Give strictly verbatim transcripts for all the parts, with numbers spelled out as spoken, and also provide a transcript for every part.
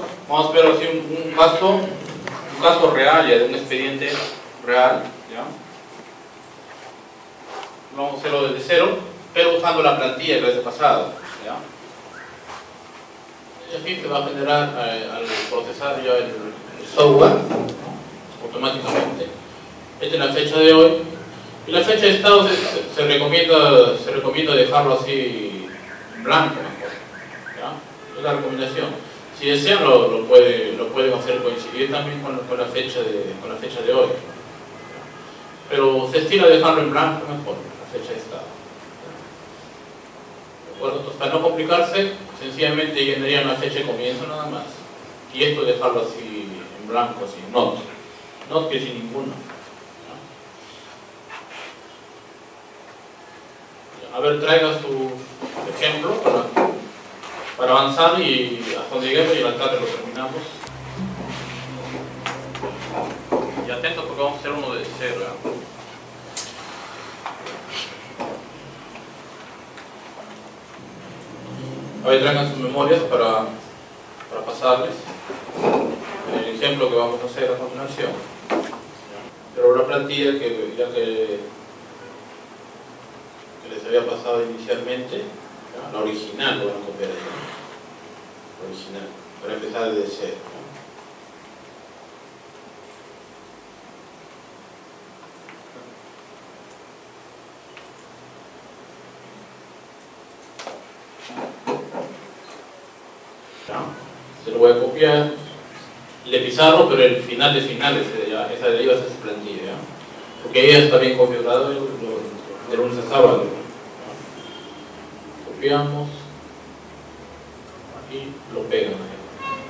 vamos a ver así un, un caso, un caso real, ya de un expediente real, ¿ya? Vamos a hacerlo desde cero, pero usando la plantilla del vez pasado, ¿ya? Y así se va a generar eh, al procesar ya el, el software, ¿no? Automáticamente. Esta es la fecha de hoy. Y la fecha de estado se, se, se, recomienda, se recomienda dejarlo así en blanco mejor, ¿ya? Es la recomendación. Si desean lo, lo, puede, lo pueden hacer coincidir también con, con, la fecha de, con la fecha de hoy, ¿ya? Pero se estila dejarlo en blanco mejor, la fecha de estado. ¿De acuerdo? Entonces, para no complicarse, sencillamente llenarían la fecha de comienzo nada más. Y esto dejarlo así en blanco, así, not. Not que sin ninguno. A ver, traiga su ejemplo para, para avanzar y hasta donde lleguemos y a la tarde lo terminamos. Y atentos porque vamos a hacer uno de cero, ¿eh? A ver, traigan sus memorias para, para pasarles el ejemplo que vamos a hacer a continuación. Pero la plantilla que ya que les había pasado inicialmente, ¿ya? La original lo van a copiar ahí, ¿no? La original, para empezar desde cero, ¿no? ¿Ya? Se lo voy a copiar de pizarro, pero el final de finales, ya, esa de ahí va a ser su plantilla, ¿ya? Porque ella está bien configurado de lunes a sábado, ¿no? Copiamos y lo pegan ahí.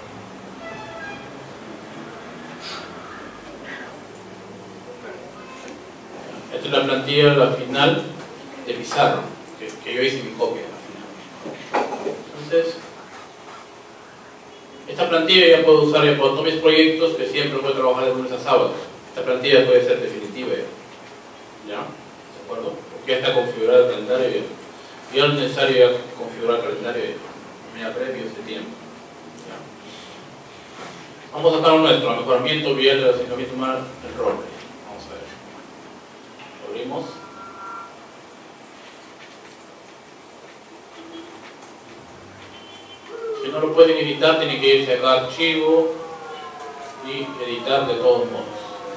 Esta es la plantilla, la final de pizarro, que, que yo hice mi copia al final. Entonces, esta plantilla ya puedo usar ya para todos mis proyectos, que siempre voy a trabajar de lunes a sábado. Esta plantilla puede ser definitiva ya, ¿ya? ¿De acuerdo? Porque ya está configurado el calendario ya. Y no es necesario ya configurar el calendario ya previo este tiempo, ¿ya? Vamos a sacar un nuestro, mejoramiento vial del asentamiento humano del roble. Vamos a ver. Lo abrimos. Si no lo pueden editar, tienen que irse acá a archivo y editar de todos modos.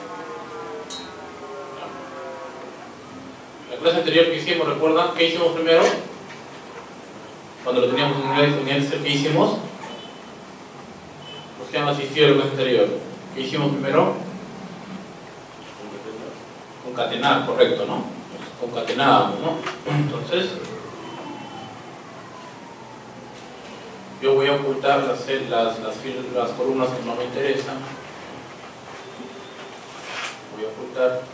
La clase anterior que hicimos, ¿recuerdan? ¿Qué hicimos primero? Cuando lo teníamos en Excel, ¿qué hicimos? Los que han asistido a la clase anterior, ¿qué hicimos primero? Concatenar, correcto, ¿no? Concatenábamos, ¿no? Entonces, yo voy a ocultar las, las, las, las columnas que no me interesan. Voy a ocultar.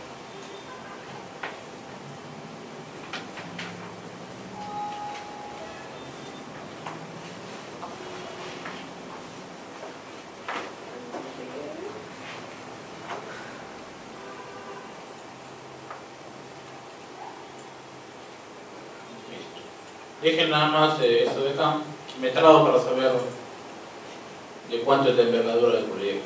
Dejen nada más eh, esto de acá, metrado para saber de cuánto es la envergadura del proyecto.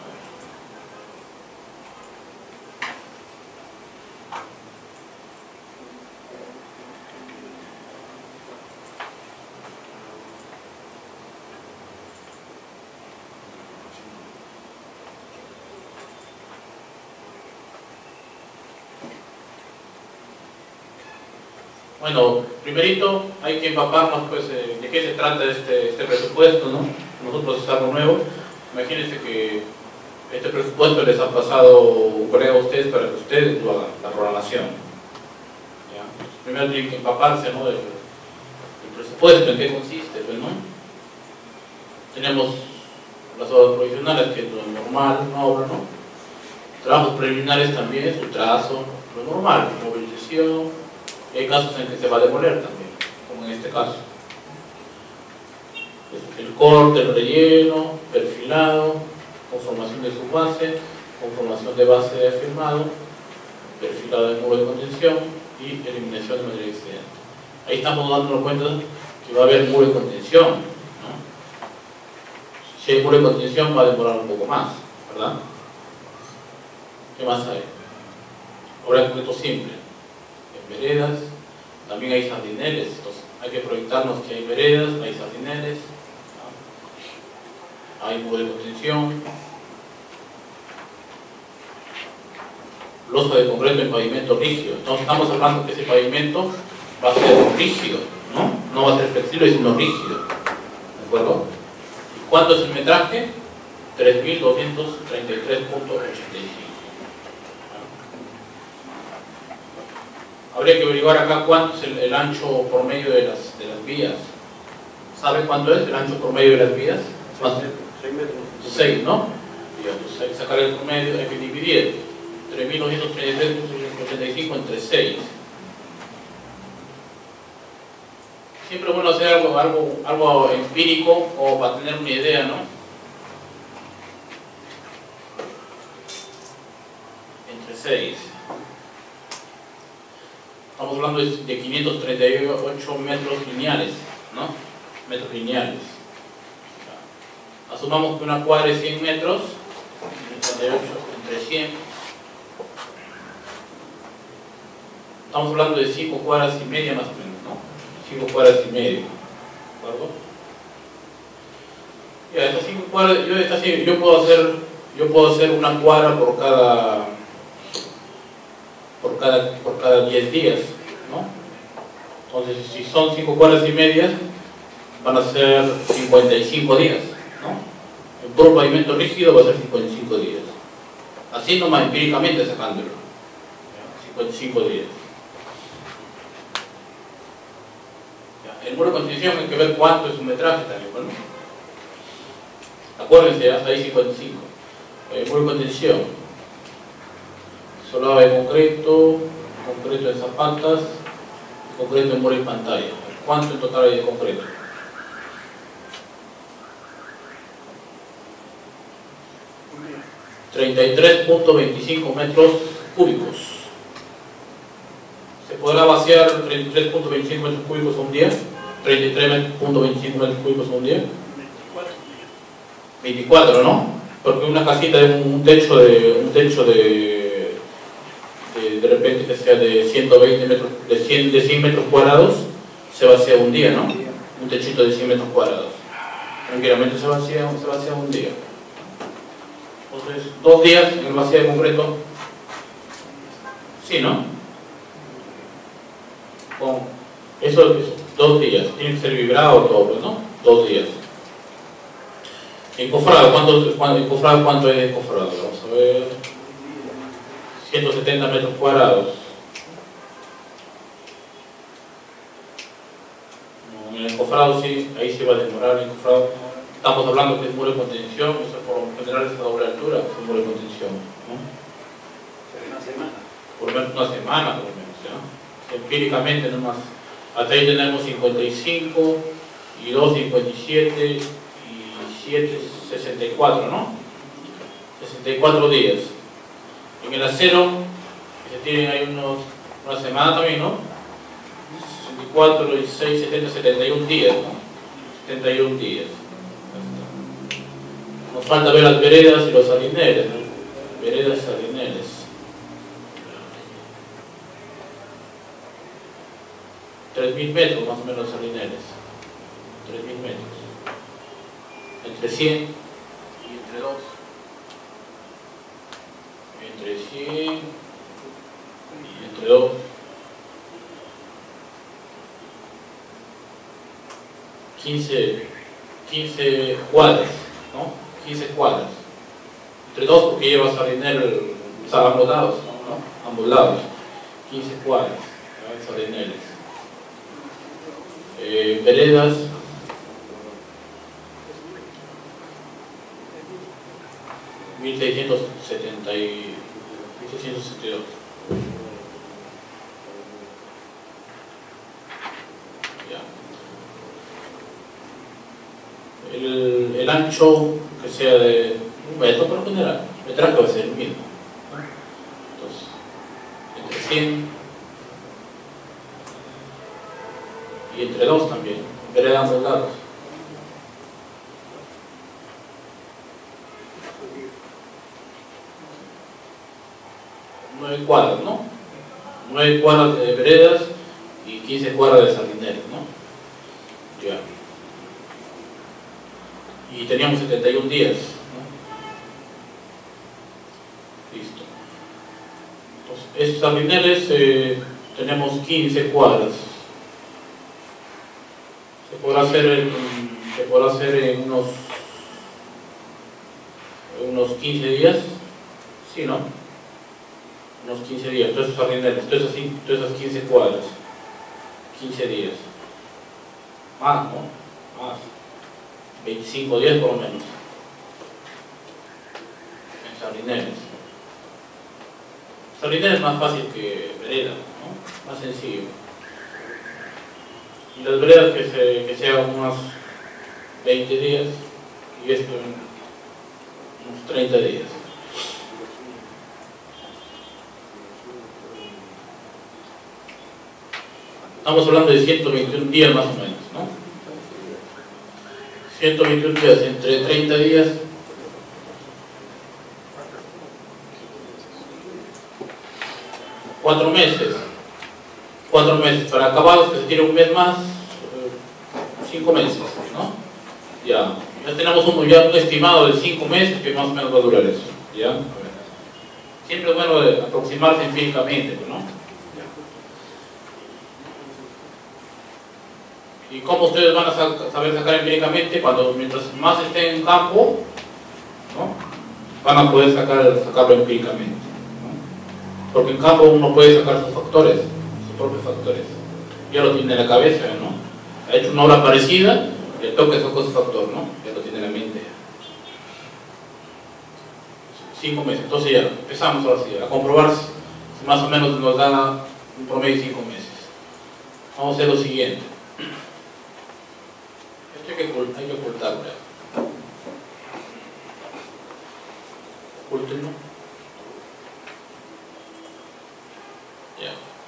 Bueno, primerito hay que empaparnos pues eh, de qué se trata este, este presupuesto, ¿no? Nosotros es algo nuevo. Imagínense que este presupuesto les ha pasado un colega a ustedes para que ustedes lo hagan, la programación. ¿Ya? Primero tienen que empaparse, ¿no? del, del presupuesto, en qué consiste, pues, ¿no? Tenemos las obras provisionales, que es lo normal, una obra, ¿no? Trabajos preliminares también, su trazo, lo normal, movilización. Hay casos en que se va a demoler también, como en este caso. El corte, el relleno, perfilado, conformación de su base, conformación de base de firmado, perfilado de nube de contención y eliminación de material excedente. Ahí estamos dándonos cuenta que va a haber nube de contención, ¿no? Si hay muro de contención va a demorar un poco más, ¿verdad? ¿Qué más hay? Obra de concreto simple. En veredas, también hay sardineles. Entonces, hay que proyectarnos que hay veredas, hay sardineles, ¿no? Hay muro de contención. Losa de concreto en pavimento rígido. Entonces, estamos hablando que ese pavimento va a ser rígido, ¿no? No va a ser flexible, sino rígido. ¿De acuerdo? ¿Y cuánto es el metraje? tres mil doscientos treinta y tres punto ochenta y cinco. Habría que averiguar acá cuánto es el, el ancho por medio de las, de las vías. ¿Sabe cuánto es el ancho por medio de las vías? seis metros. seis, ¿no? Y entonces hay que sacar el promedio, hay que dividir tres mil doscientos treinta y tres punto ochenta y cinco entre seis. Siempre es bueno hacer algo, algo, algo empírico o para tener una idea, ¿no? Entre seis. Estamos hablando de quinientos treinta y ocho metros lineales, ¿no? Metros lineales. Asumamos que una cuadra es cien metros, treinta y ocho entre cien. Estamos hablando de cinco cuadras y media más o menos, ¿no? cinco cuadras y media, ¿de acuerdo? Ya, estas cinco cuadras, yo, estas, yo, puedo hacer, yo puedo hacer una cuadra por cada por cada, por cada diez días, ¿no? Entonces, si son cinco cuadras y media, van a ser cincuenta y cinco días, ¿no? El puro pavimento rígido va a ser cincuenta y cinco días. Así nomás empíricamente sacándolo. cincuenta y cinco días. El muro de contención hay que ver cuánto es su metraje también, ¿no? Acuérdense, hasta ahí cincuenta y cinco. El muro de contención. Solado de concreto, concreto en zapatas, concreto en muro y pantalla. ¿Cuánto en total hay de concreto? treinta y tres punto veinticinco metros cúbicos. ¿Se podrá vaciar treinta y tres punto veinticinco metros cúbicos un día? treinta y tres punto veinticinco metros cúbicos un día. veinticuatro, ¿no? Porque una casita de un techo de un techo de de, de repente que sea de ciento veinte metros, de cien, de cien metros cuadrados, se vacía un día, ¿no? Un techito de cien metros cuadrados. Tranquilamente se vacía, se vacía un día. Entonces, dos días en el vacío de concreto. Sí, ¿no? Con eso, eso, dos días. Tiene que ser vibrado todo, ¿no? Dos días. Encofrado, ¿cuánto, cuánto, encofrado, ¿cuánto es encofrado? Vamos a ver. ciento setenta metros cuadrados. No, en el encofrado sí, ahí sí va a demorar el encofrado. Estamos hablando que es muro de contención, o sea, por lo general es a doble altura, es un muro de contención, ¿no? Una semana. Por lo menos una semana, por lo menos, ¿ya? Empíricamente nomás. Hasta ahí tenemos cincuenta y cinco, y dos, cincuenta y siete, y siete, sesenta y cuatro, ¿no? sesenta y cuatro días. En el acero, que se tienen ahí unos, una semana también, ¿no? sesenta y cuatro, y seis, setenta, setenta y un días, ¿no? setenta y un días. Nos falta ver las veredas y los sardineles, ¿no? Veredas y sardineles. tres mil metros más o menos sardineles. tres mil metros. Entre cien y entre dos. Entre cien y entre dos. quince, quince cuadras, ¿no? quince cuadras. Entre dos porque lleva sardinero, o sea, ambos lados, ¿no? Ambos lados. quince cuadras, ¿no? Sardineles. Eh, veredas. mil seiscientos setenta y dos. Ya. El, el ancho que sea de un metro por lo general, el metraje va a ser el mismo, ¿no? Entonces, entre cien y entre dos también, vereda ambos lados. nueve cuadras, ¿no? nueve cuadras de veredas y quince cuadras de sardineros, ¿no? Ya. Y teníamos setenta y un días, ¿no? Listo. Entonces, estos sardineros eh, tenemos quince cuadras. Se podrá hacer en, se podrá hacer en unos, en unos quince días, ¿sí, no? Unos quince días, todos esos sardineros, todas esas, todas esas quince cuadras, quince días. Más, ¿no? Más. veinticinco días por lo menos. En sardineros. Sardineros es más fácil que vereda, ¿no? Más sencillo. Y las veredas que se, que se hagan unos veinte días y esto en unos treinta días. Estamos hablando de ciento veintiún días más o menos, ¿no? ciento veintiún días entre treinta días. cuatro meses. cuatro meses. Para acabados que se tire un mes más, cinco meses, ¿no? Ya. Ya tenemos un, ya un estimado de cinco meses que más o menos va a durar eso. ¿Ya? A ver. Siempre es bueno de aproximarse empíricamente, ¿no? ¿Y cómo ustedes van a saber sacar empíricamente? Cuando mientras más estén en campo, ¿no? Van a poder sacar, sacarlo empíricamente, ¿no? Porque en campo uno puede sacar sus factores, sus propios factores. Ya lo tiene en la cabeza, ¿no? Ha hecho una obra parecida, le toca sacó su factor, ¿no? Ya lo tiene en la mente. Cinco meses. Entonces ya empezamos ahora sí a comprobar si más o menos nos da un promedio de cinco meses. Vamos a hacer lo siguiente. Esto hay que, hay que ocultarlo. Ocúltenlo. Ya.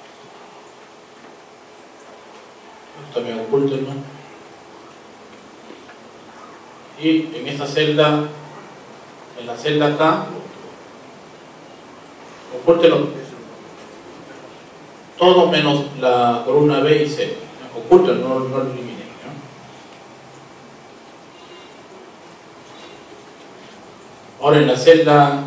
Esto también ocúltenlo. Y en esta celda, en la celda acá, ocúltenlo. Todo menos la columna B y C. Ocúltenlo, no, no lo eliminen. Ahora en la celda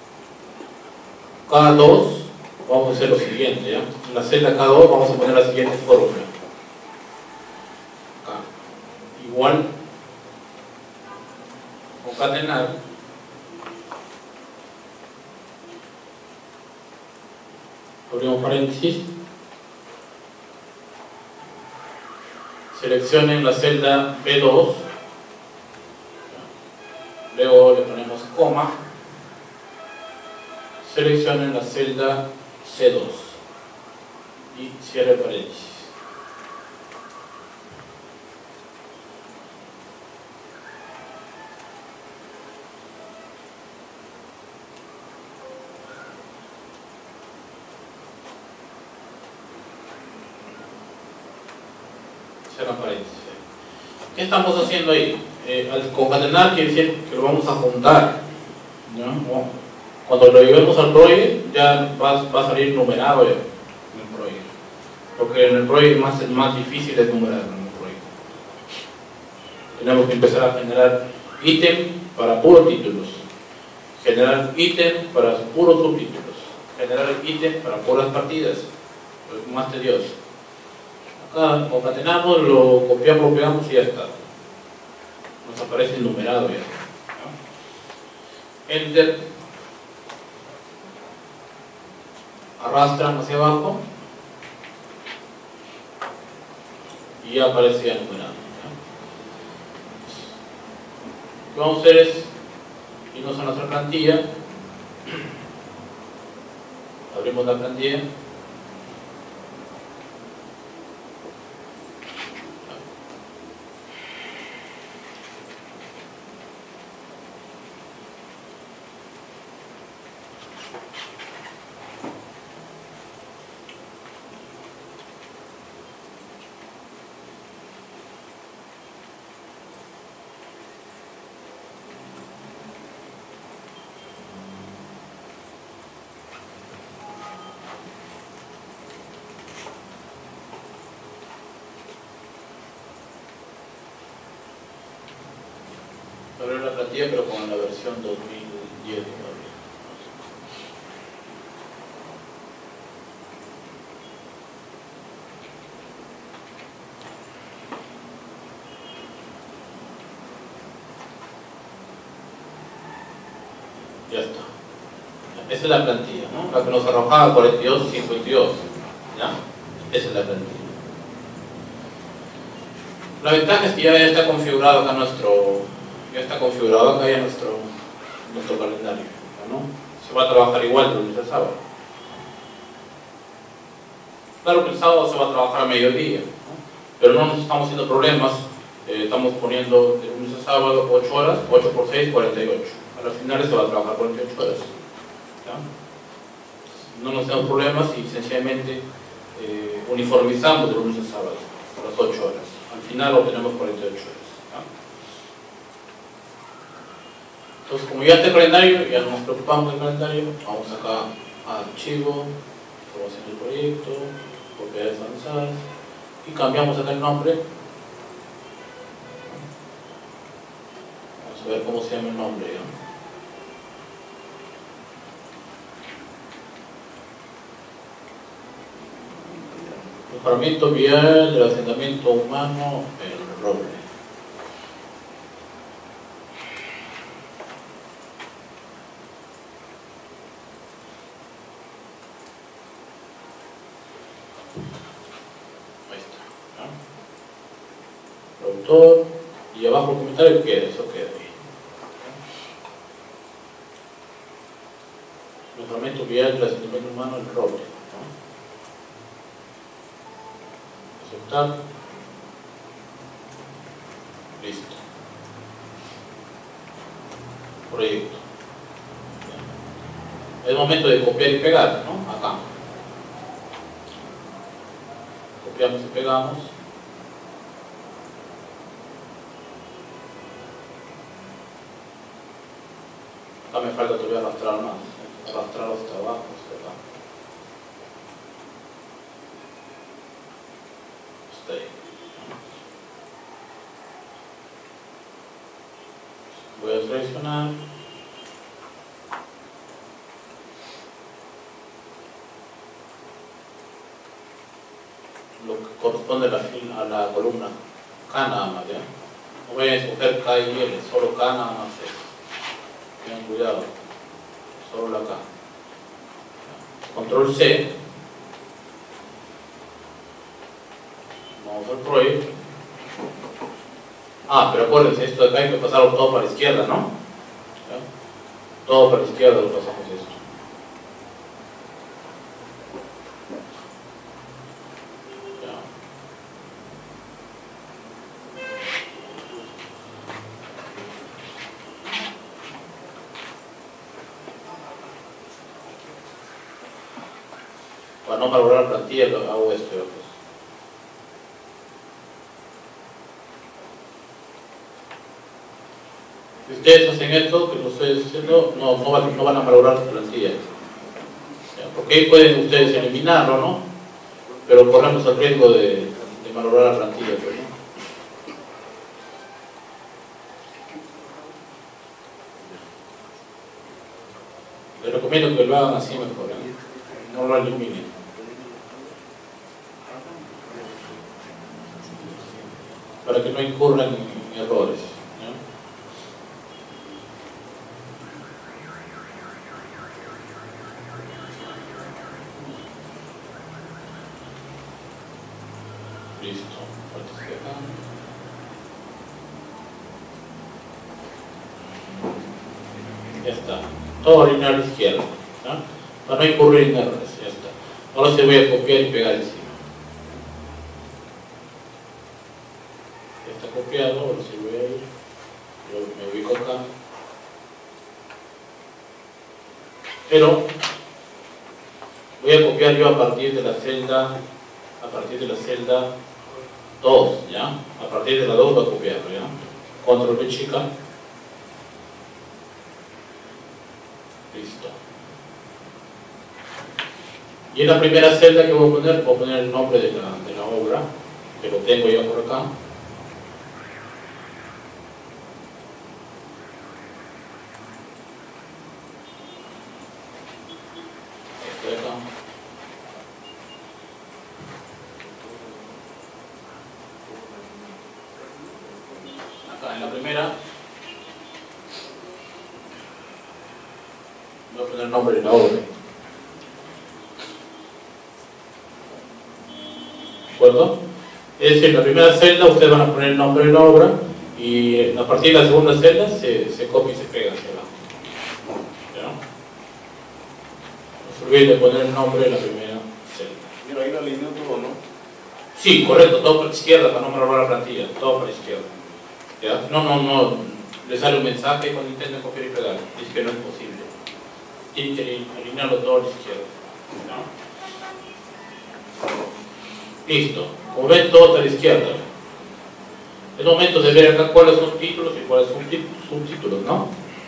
K dos vamos a hacer lo siguiente, ¿ya? En la celda K dos vamos a poner la siguiente fórmula. Acá. Igual concatenar abrimos paréntesis, seleccionen la celda B dos, luego le ponemos coma, seleccionen la celda C dos y cierre paréntesis. Cierra paréntesis. ¿Qué estamos haciendo ahí? Eh, al concatenar quiere decir que lo vamos a juntar, ¿no? Cuando lo llevemos al project ya va, va a salir numerado ya en el project, porque en el project más, es más difícil es numerar en el project. Tenemos que empezar a generar ítem para puros títulos, generar ítem para puros subtítulos, generar ítem para puras partidas, es más tedioso. Acá concatenamos, lo copiamos, lo pegamos y ya está. Nos aparece numerado ya, ¿no? Enter, arrastran hacia abajo y ya aparece ya numerado, ¿no? Lo que vamos a hacer es irnos a nuestra plantilla, abrimos la plantilla. plantilla, pero con la versión dos mil diez todavía. Ya está. Esa es la plantilla, ¿no? La que nos arrojaba cuarenta y dos cincuenta y dos. ¿Ya? Esa es la plantilla. La ventaja es que ya está configurado acá nuestro, ya está configurado acá ya nuestro, nuestro calendario, ¿no? Se va a trabajar igual de lunes a sábado. Claro que el sábado se va a trabajar a mediodía, ¿no? Pero no nos estamos haciendo problemas, eh, estamos poniendo de lunes a sábado ocho horas, ocho por seis, cuarenta y ocho. A las finales se va a trabajar cuarenta y ocho horas. ¿Ya? No nos hacemos problemas y sencillamente eh, uniformizamos de lunes a sábado a las ocho horas. Al final obtenemos cuarenta y ocho horas. ¿Ya? Entonces, como ya está el calendario, ya no nos preocupamos del calendario, vamos acá a archivo, información del proyecto, propiedades avanzadas, y cambiamos acá el nombre. Vamos a ver cómo se llama el nombre. ¿Ya? Mejoramiento vial del asentamiento humano El Roble. Ahí está, ¿no? Productor, y abajo el comentario queda, eso queda ahí. Mejoramiento vial del asentamiento humano El Roble. Aceptar. Listo. Proyecto. Es momento de copiar y pegar, ¿no? Acá. Copiamos y pegamos. Acá me falta todavía arrastrar más. Arrastrar hasta abajo, hasta acá. Hasta ahí. Voy a seleccionar. Lo que corresponde a la, fila, a la columna K nada más, ¿ya? No voy a escoger K y L, solo K nada más. Tengan cuidado, solo la K. Control C. Vamos al proyecto. Ah, pero acuérdense, esto de acá hay que pasarlo todo para la izquierda, ¿no? ¿Ya? Todo para la izquierda lo pasamos esto. ¿Ya? Para no valorar la plantilla, lo hago esto. Pues. Si ustedes hacen esto, que lo estoy diciendo, no, no, van, no van a valorar la plantilla. ¿Ya? Porque ahí pueden ustedes eliminarlo, ¿no? Pero corremos el riesgo de, de valorar la plantilla. Pues, ¿no? Les recomiendo que lo hagan así mejor, ¿eh? No lo eliminen. Para que no incurran en errores. Listo, ya está, todo alineado a la izquierda, ¿no? Para no incurrir en errores, ya está. Ahora se voy a copiar y pegar encima. Ya está copiado, ahora sí voy a ir, yo me ubico acá. Pero voy a copiar yo a partir de la celda, a partir de la celda dos, ¿ya? A partir de la dos voy a copiarlo, ¿ya? Control V chica. Listo. Y en la primera celda que voy a poner, voy a poner el nombre de la, de la obra, que lo tengo ya por acá. Acá en la primera voy a poner el nombre de la obra. ¿De acuerdo? Es decir, en la primera celda ustedes van a poner el nombre de la obra y a partir de la segunda celda se, se copia y se pega hacia abajo. ¿Ya? No se olviden de poner el nombre de la primera celda. Mira, ahí la alineó todo, ¿no? Sí, correcto, todo para la izquierda para no me robar la plantilla, todo para la izquierda. ¿Ya? No, no, no, le sale un mensaje cuando intenten copiar y pegar, dice que no es posible. Tienen que alinearlo todo a la izquierda. ¿No? Listo, como ven todo está a la izquierda. Es momento de ver acá cuáles son títulos y cuáles son subtítulos, ¿no?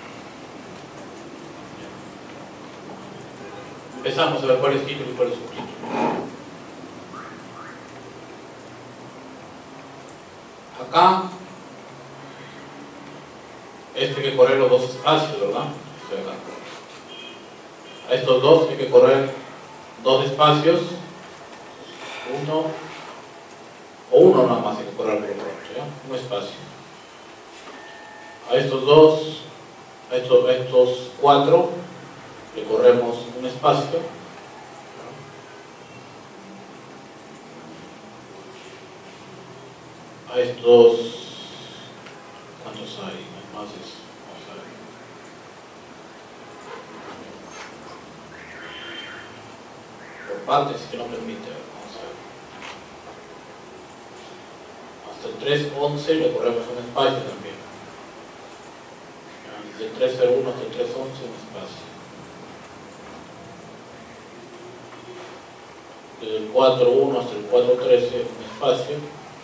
Empezamos a ver cuál es título y cuál es subtítulo. Acá, este hay que correr los dos espacios, ¿verdad? Este de acá. A estos dos hay que correr dos espacios. Uno o uno nada más hay que correr por el otro, ¿ya? Un espacio. A estos dos, a estos, a estos cuatro, le corremos un espacio. A estos, ¿cuántos hay? Más es, vamos a ver. Por partes que no permite. El tres once le corremos un espacio también. Desde el tres cero uno hasta el tres once un espacio. Desde el cuatro uno hasta el cuatro trece un espacio.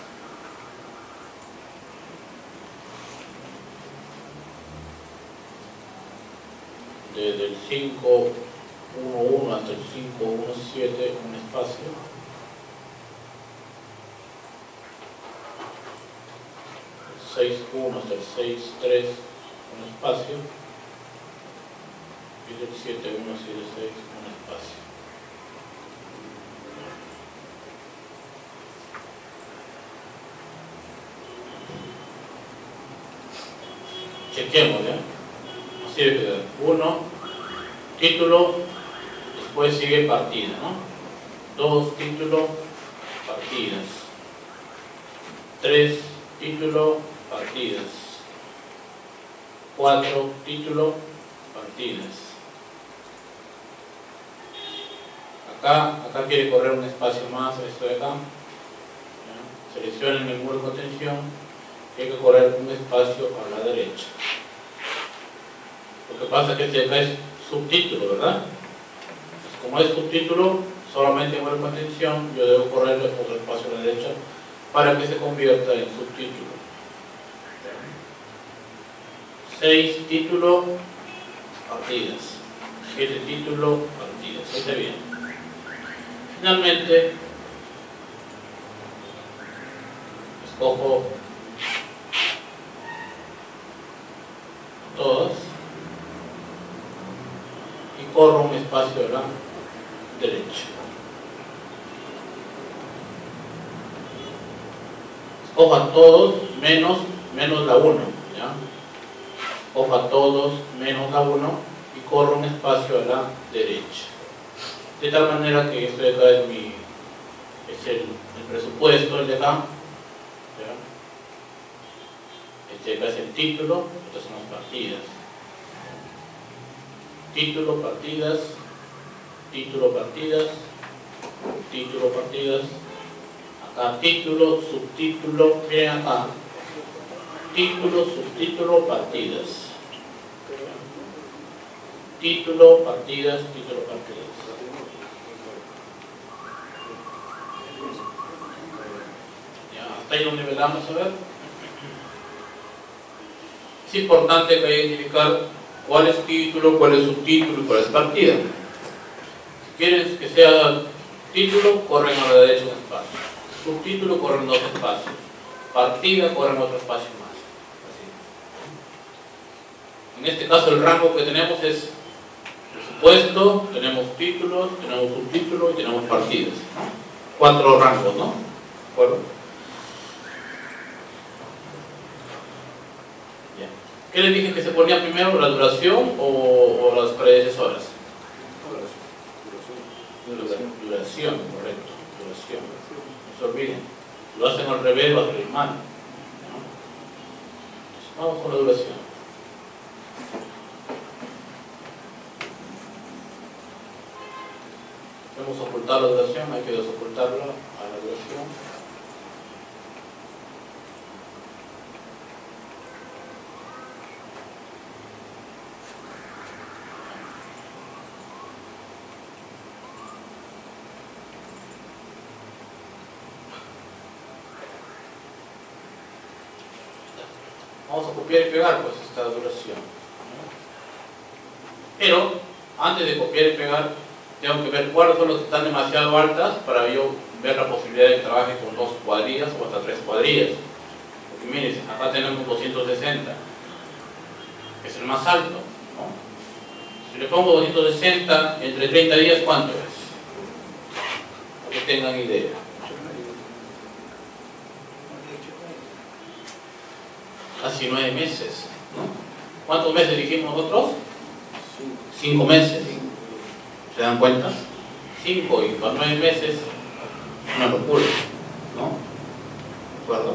Desde el cinco uno uno hasta el cinco uno siete un espacio. seis uno hasta el seis tres un espacio y del siete uno siete seis un espacio. Chequemos, ¿ya? Así de quedar. uno, título, después sigue partida, ¿no? dos, título, partidas. tres, título, partidas. cuatro, título, partidas. Acá, acá quiere correr un espacio más, esto de acá. ¿Ya? Seleccionen el muro de contención y hay que correr un espacio a la derecha. Lo que pasa es que este de acá es subtítulo, ¿verdad? Pues como es subtítulo, solamente en muro de contención yo debo correr otro espacio a la derecha para que se convierta en subtítulo. seis, título, partidas. siete, título, partidas. Ahí está bien. Finalmente, escojo todas y corro un espacio a la derecha. Escojo a todos menos, menos la uno. ¿Ya? Escojo a todos menos la uno y corro un espacio a la derecha. De tal manera que esto de acá es, mi, es el, el presupuesto, el de acá. ¿Ya? Este de acá es el título, estas son las partidas. Título, partidas, título, partidas, título, partidas. Acá título, subtítulo, miren acá. Título, subtítulo, partidas. Título, partidas, título, partidas. Ya, hasta ahí lo nivelamos, a ver. Es importante que hay que identificar cuál es título, cuál es subtítulo y cuál es partida. Si quieren que sea título, corren a la derecha un espacio. Subtítulo, corren dos espacios. Partida, corren otro espacio más. Así. En este caso el rango que tenemos es el presupuesto, tenemos títulos, tenemos subtítulos y tenemos partidas, ¿no? Cuatro rangos, ¿no? ¿De acuerdo? Ya. ¿Qué les dije que se ponía primero? ¿La duración o, o las predecesoras? Duración. Duración, correcto. Duración. No se olviden. Lo hacen al revés, va a salir mal, ¿no? Vamos con la duración. Podemos ocultar la duración, hay que desocultarla a la duración. Vamos a copiar y pegar pues esta duración, ¿no? Pero antes de copiar y pegar tengo que ver cuáles son las que están demasiado altas para yo ver la posibilidad de que trabaje con dos cuadrillas o hasta tres cuadrillas. Porque miren, acá tenemos doscientos sesenta, que es el más alto, ¿no? Si le pongo doscientos sesenta entre treinta días, ¿cuánto es? Para que tengan idea. Casi nueve meses, ¿no? ¿Cuántos meses dijimos nosotros? Cinco meses. ¿Se dan cuenta? Cinco y con nueve meses, una locura, ¿no? ¿De acuerdo?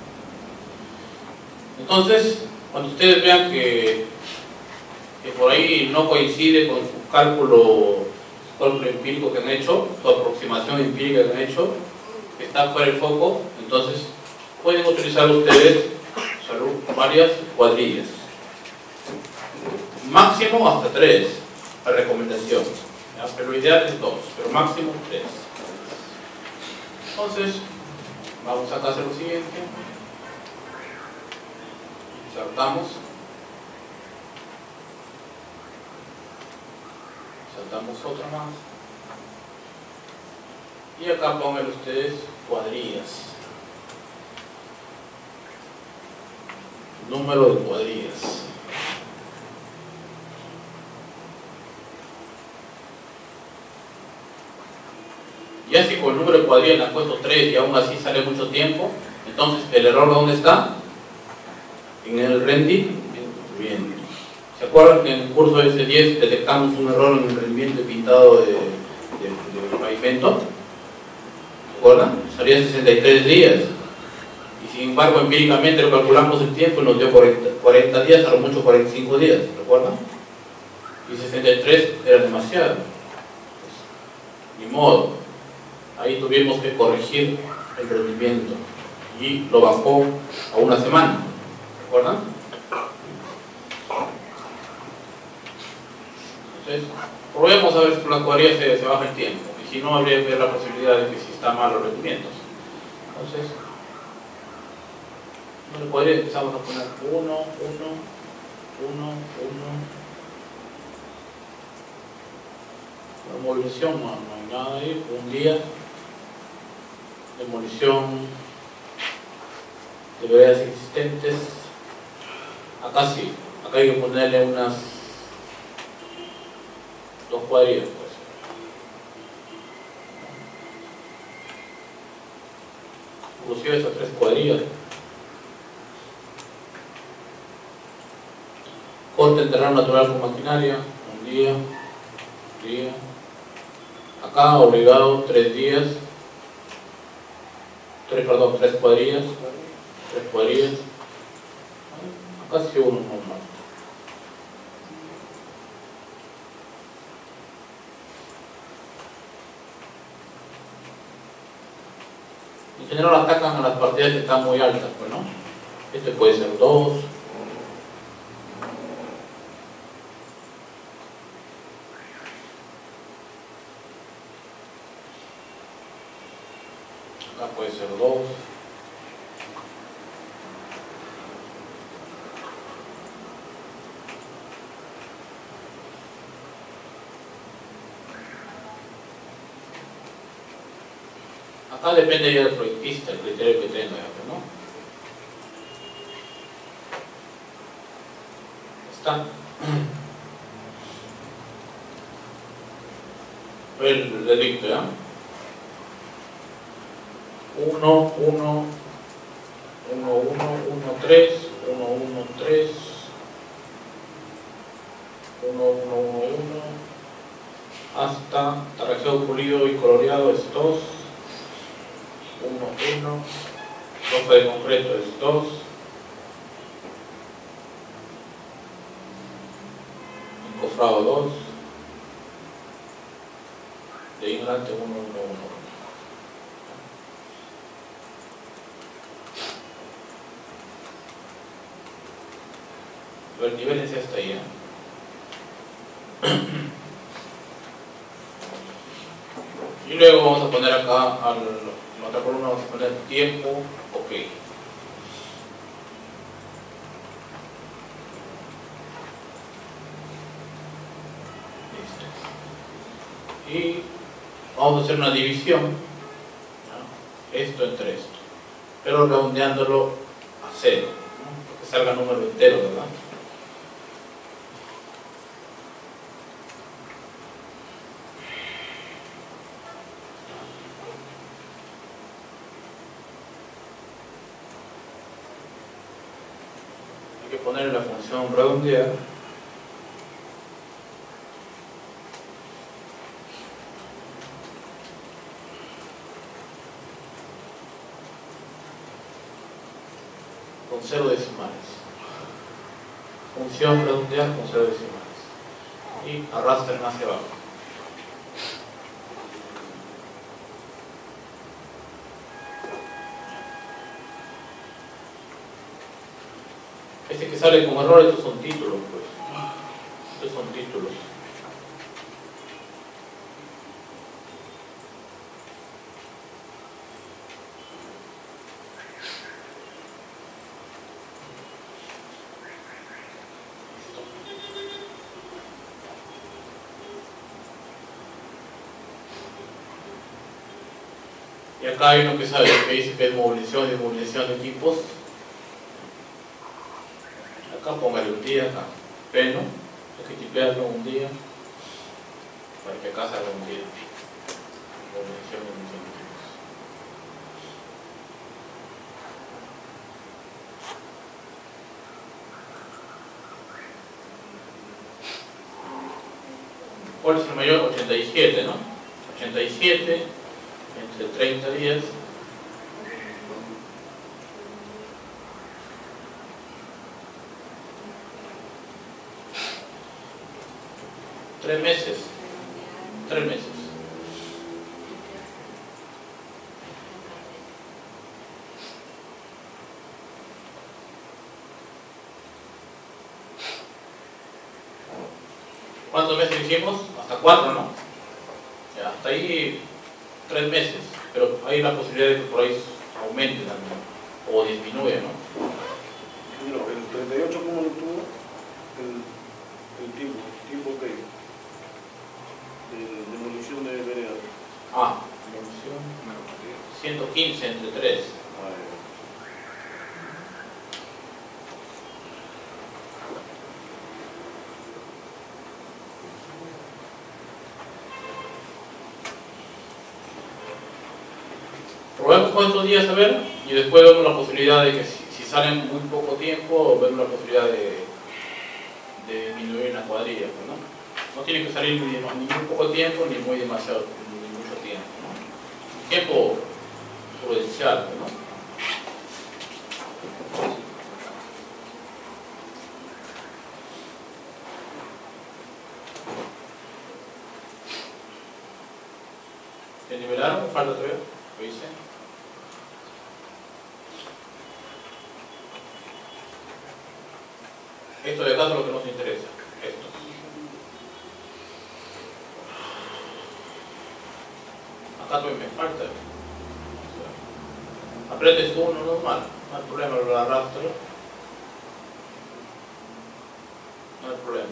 Entonces, cuando ustedes vean que, que por ahí no coincide con su cálculo, su cálculo empírico que han hecho, su aproximación empírica que han hecho, que está fuera del foco, entonces pueden utilizar ustedes salud, varias cuadrillas. Máximo hasta tres, la recomendación. ¿Ya? Pero lo ideal es dos, pero máximo tres. Entonces, vamos acá a hacer lo siguiente. Saltamos. Saltamos otra más. Y acá pongan ustedes cuadrillas. Número de cuadrillas. Ya si con el número de cuadrillas le han puesto tres y aún así sale mucho tiempo, entonces el error ¿dónde está? En el rendimiento. Bien. ¿Se acuerdan que en el curso S diez detectamos un error en el rendimiento de pintado de, de, de pavimento? ¿Se acuerdan? Salía sesenta y tres días. Y sin embargo, empíricamente lo calculamos el tiempo y nos dio cuarenta días, a lo mucho cuarenta y cinco días, ¿recuerdan? Y sesenta y tres era demasiado. Pues, ni modo. Ahí tuvimos que corregir el rendimiento y lo bajó a una semana, ¿recuerdan? Entonces, probemos a ver si con las cuadrillas se, se baja el tiempo, y si no, habría que ver la posibilidad de que si está mal los rendimientos. Entonces, bueno, cuadrillas empezamos a poner uno, uno, uno, uno. Demolición, no, no hay nada ahí, un día. Demolición de veredas existentes. Acá sí, acá hay que ponerle unas dos cuadrillas, pues. Inclusive esas tres cuadrillas. Corte en terreno natural con maquinaria, un día, un día. Acá obligado tres días. Tres, perdón, tres cuadrillas, tres cuadrillas, acá sí uno normal. En general atacan a las partidas que están muy altas, pues, ¿no? Este puede ser dos. Acá puede ser dos. Acá depende ya del proyectista, el criterio que tenga, ¿no? Está. el, el dicto, ¿ya? uno, uno, uno, uno, uno, tres, uno, uno, tres, uno, uno, uno, uno, hasta tarajeo pulido y coloreado es dos, uno, uno, ropa de concreto es dos, encofrado dos, de ahí en adelante uno, uno, uno. El nivel es hasta ahí, ¿eh? Y luego vamos a poner acá al, en la otra columna vamos a poner tiempo, ok. Listo. Y vamos a hacer una división, ¿no? Esto entre esto, pero redondeándolo a cero, ¿no? Que salga número entero, ¿verdad? Poner la función redondear con cero decimales, función redondear con cero decimales y arrastren hacia abajo. Este que sale con error, estos son títulos, pues. Estos son títulos. Y acá hay uno que sabe que dice que es movilización y movilización de equipos. Acá póngale un día, acá, peno, hay que tipearlo un día, para que acá salga un día. Movilización y movilización de equipos. ¿Cuál es el mayor? ochenta y siete, ¿no? ochenta y siete entre treinta días. Tres meses. Tres meses. ¿Cuántos meses hicimos? Hasta cuatro, ¿no? Ya, hasta ahí tres meses. Pero hay la posibilidad de que por ahí aumente también. O disminuya, ¿no? No, el treinta y ocho, ¿cómo lo tuvo? El, el tiempo, tiempo que de demolición de veredas. Ah, demolición. ciento quince entre tres. Probemos con estos días a ver y después vemos la posibilidad de que si, si salen muy poco tiempo, vemos la posibilidad de, de disminuir la cuadrilla, ¿no? No tiene que salir ni, ni muy poco tiempo ni muy demasiado, ni mucho tiempo, ¿no? Tiempo prudencial, ¿no? ¿Se nivelaron? ¿Falta todavía? ¿Lo hice? Esto de acá es lo que nos interesa. Esto. Acá todavía me falta. Apretes uno normal. No hay problema, lo arrastro. No hay problema.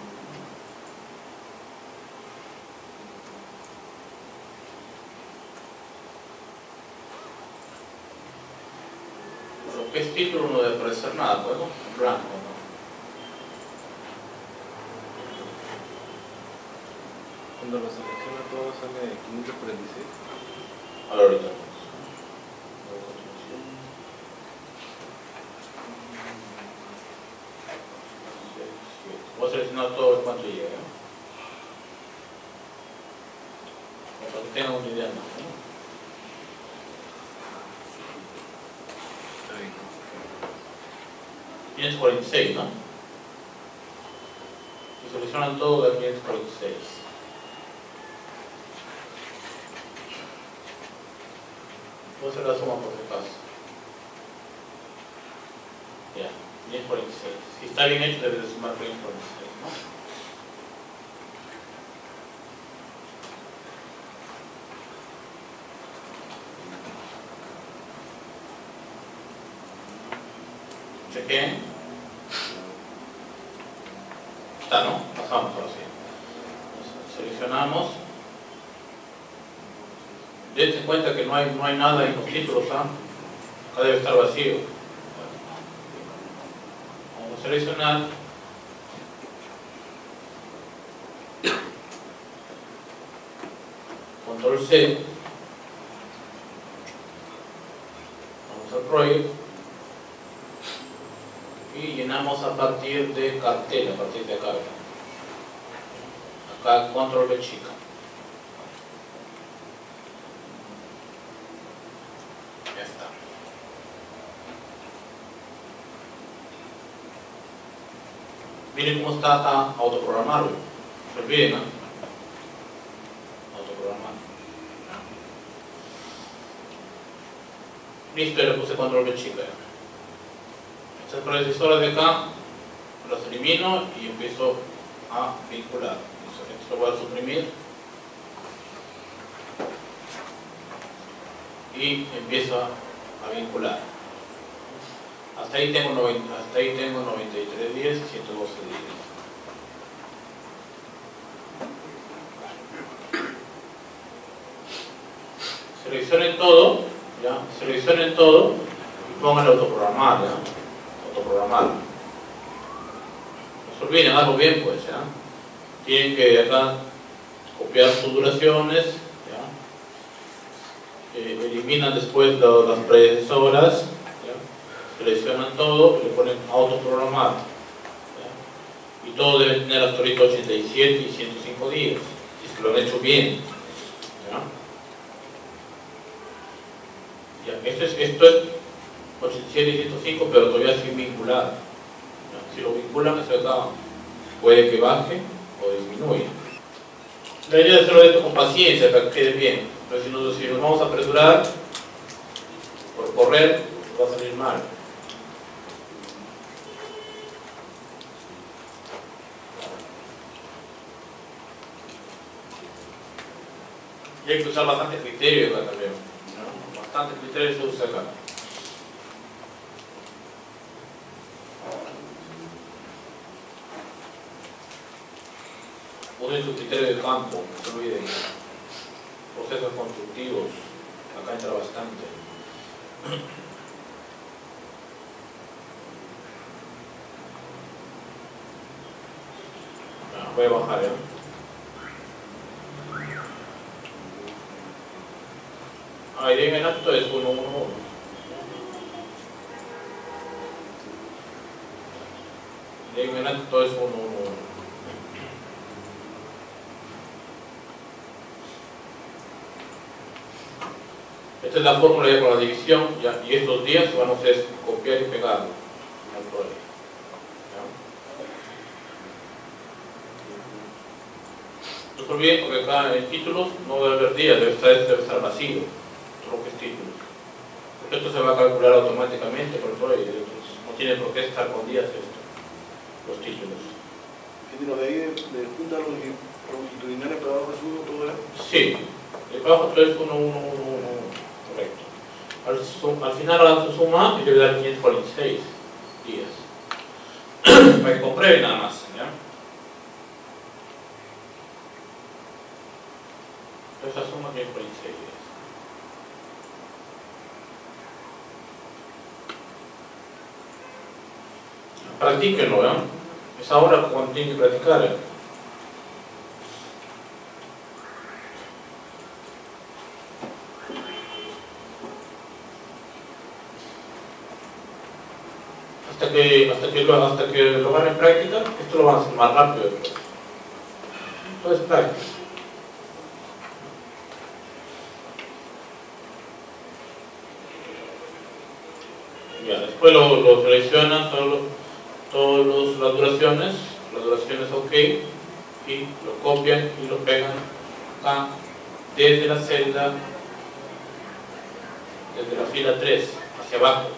Lo que es título no debe aparecer nada, pues, ¿no? En blanco, ¿no? Cuando lo selecciona todo sale quinientos cuarenta y seis. A ver, ahorita. Voy a seleccionar todo cuánto llega. ¿eh? Para que tengan una idea, ¿no? quinientos cuarenta y seis, ¿no? Si seleccionan todo, da quinientos cuarenta y seis. Voy a hacer la suma por si acaso. Ya, quinientos cuarenta y seis. Si está bien hecho, debe de sumar quinientos cuarenta y seis, ¿no? Chequen. Está, ¿no? Pasamos ahora sí. Seleccionamos. Dense cuenta que no hay, no hay nada en los títulos, ¿ah? Acá debe estar vacío. Vamos a seleccionar. Control C. Vamos al proyecto. Y llenamos a partir de cartel, a partir de acá. Acá control B chica. Ya está. Miren cómo está, está autoprogramado. No se olviden, ¿no? Autoprogramado. Listo, ya le puse control B chica. Estas predecesoras de acá las elimino y empiezo a vincular. Esto lo voy a suprimir y empiezo a vincular. Hasta ahí tengo noventa, hasta ahí tengo noventa y tres días y ciento doce días. Seleccionen todo, ya, seleccionen todo y pongan autoprogramar, ya. Autoprogramar. No se olviden, hazlo bien pues, ¿ya? Tienen que acá copiar sus duraciones, ¿ya? Eh, eliminan después lo, las predecesoras, ¿ya? Seleccionan todo y le ponen autoprogramar, ¿ya? Y todo debe tener hasta ahorita ochenta y siete y ciento cinco días, si es que lo han hecho bien, ¿ya? Ya, esto es, esto es ochenta y siete y ciento cinco, pero todavía sin vincular. Si lo vinculan, eso acá puede que baje o disminuya. La idea es hacerlo esto con paciencia para que quede bien. Pero si nos, si nos vamos a apresurar por correr, va a salir mal. Y hay que usar bastante criterio acá también, ¿no? Bastante criterio se usa acá. Usen su criterio de campo, no se olviden. Procesos constructivos, acá entra bastante. Bueno, voy a bajar, ¿eh? Ah, y en acto es uno uno uno. En acto es uno uno uno. Esta es la fórmula ya con la división, ya, y estos días van a hacer copiar y pegar al proyecto. No se olviden porque acá en títulos no debe haber días, debe estar, debe estar vacío, todo lo que es títulos. Porque esto se va a calcular automáticamente por el proyecto, entonces no tiene por qué estar con días esto, los títulos. ¿Qué de ahí de, de junta longitudinales para abajo es uno todo eso? Sí, de abajo todo es uno uno uno uno. Correcto. Al, sum, al final ahora se suma y debe dar quinientos cuarenta y seis días. Para que comprueben nada más, ¿ya? Esa suma quinientos cuarenta y seis días. Practíquenlo, ¿ya? Es ahora cuando tienen que practicar, ¿eh? que, hasta que, lo, hasta que lo hagan en práctica, esto lo van a hacer más rápido. Todo es práctica. Ya, después lo, lo seleccionan, todas todos las duraciones, las duraciones OK, y lo copian y lo pegan acá desde la celda, desde la fila tres hacia abajo.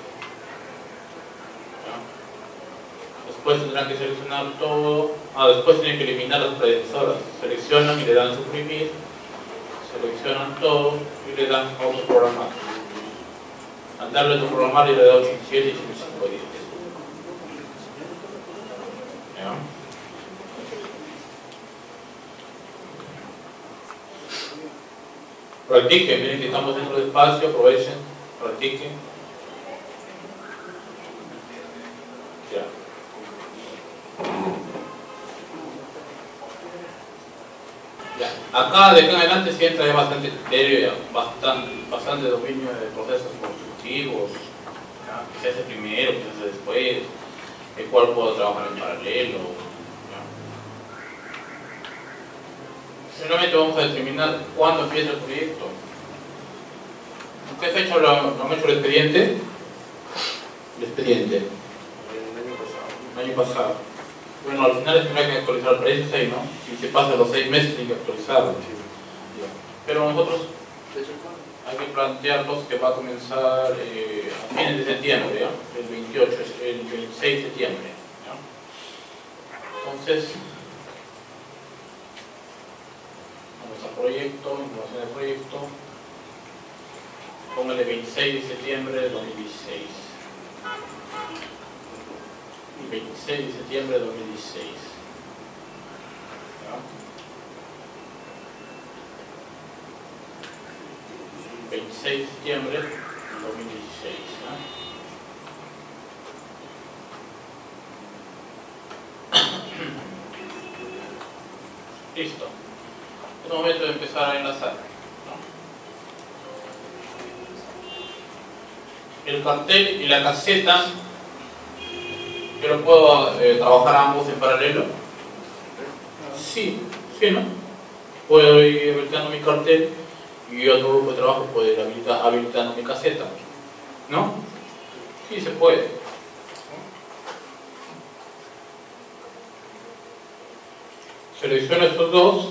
¿Ya? Después tendrán que seleccionar todo. Ah, después tienen que eliminar las predecesoras. Seleccionan y le dan suprimir, seleccionan todo y le dan autoprogramar. Al darle autoprogramar y le da ochenta y siete y ochenta y cinco días. ¿Ya? Practiquen, miren que estamos dentro del espacio, aprovechen, practiquen. Ya. Ya. Acá de acá en adelante sí entra ya bastante criterio, ya, bastante, bastante dominio de procesos constructivos, ya, que se hace primero, que se hace después, el cual puedo trabajar en paralelo. Finalmente vamos a determinar cuándo empieza el proyecto. ¿En qué fecha lo, lo han hecho el expediente? El expediente. El año pasado. El año pasado. Bueno, al final tendrá que actualizar el precio seis, ¿no? Si se pasa los seis meses tiene que actualizarlo. Pero nosotros hay que plantearlos que va a comenzar eh, a fines de septiembre, ¿ya? El veintiocho, el veintiséis de septiembre. ¿Ya? Entonces, proyecto, información del proyecto, póngale veintiséis de septiembre de dos mil dieciséis. veintiséis de septiembre de dos mil dieciséis. ¿Ya? veintiséis de septiembre de dos mil dieciséis. ¿Ya? Listo. Es momento de empezar a enlazar, ¿no? El cartel y la caseta, yo lo puedo eh, trabajar ambos en paralelo. Sí, sí, ¿no? Puedo ir habilitando mi cartel y otro grupo de trabajo puede ir habilita, habilitando mi caseta, ¿no? Sí, se puede. Selecciono estos dos.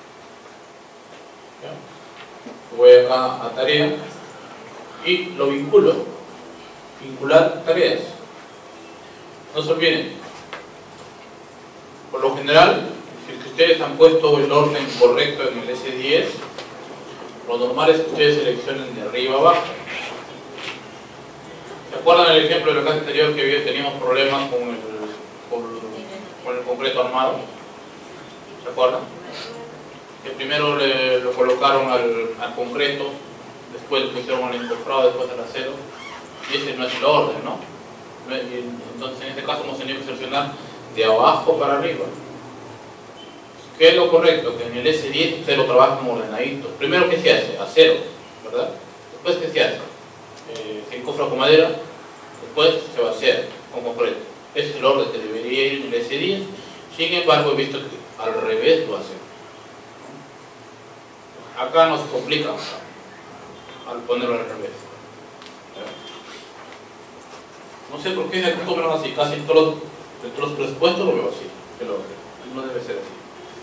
Voy acá a tarea y lo vinculo. Vincular tareas. No se olviden, por lo general, si ustedes han puesto el orden correcto en el ese diez, lo normal es que ustedes seleccionen de arriba a abajo. ¿Se acuerdan el ejemplo de la clase anterior que teníamos problemas con el, con, con el concreto armado? ¿Se acuerdan? Que primero le, lo colocaron al, al concreto, después le pusieron al encofrado, después al acero, y ese no es el orden, ¿no? Y entonces en este caso hemos tenido que seleccionar de abajo para arriba. ¿Qué es lo correcto? Que en el ese diez usted lo trabaja como ordenadito. Primero, ¿qué se hace? Acero, ¿verdad? Después, ¿qué se hace? Eh, se encofra con madera, después se va a hacer con concreto. Ese es el orden que debería ir en el ese diez. Sin embargo, he visto que al revés lo hacen. Acá nos complica al ponerlo al revés. No sé por qué se acostumbran así, casi en todos, en todos los presupuestos lo veo así, pero no debe ser así.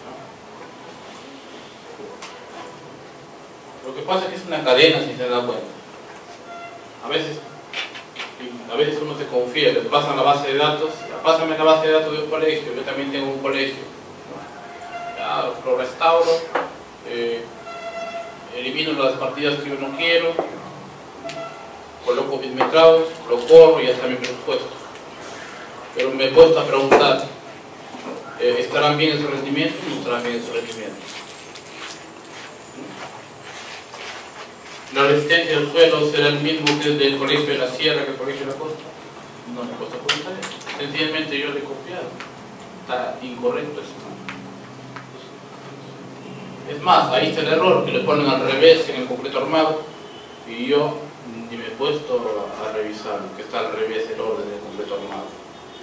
¿No? Lo que pasa es que es una cadena si se da cuenta. A veces, a veces uno se confía, le pasan la base de datos, pásame la base de datos de un colegio, yo también tengo un colegio. Ya lo restauro, eh, elimino las partidas que yo no quiero, coloco mis mercados, lo corro y ya está mi presupuesto. Pero me he puesto a preguntar, eh, ¿estarán bien en su rendimiento o no estarán bien en su rendimiento? ¿La resistencia del suelo será el mismo que el del colegio de la sierra que el colegio de la costa? No me he puesto a preguntar eso. Sencillamente yo le he copiado. Está incorrecto esto. Es más, ahí está el error, que le ponen al revés en el concreto armado y yo ni me he puesto a revisar que está al revés el orden del concreto armado.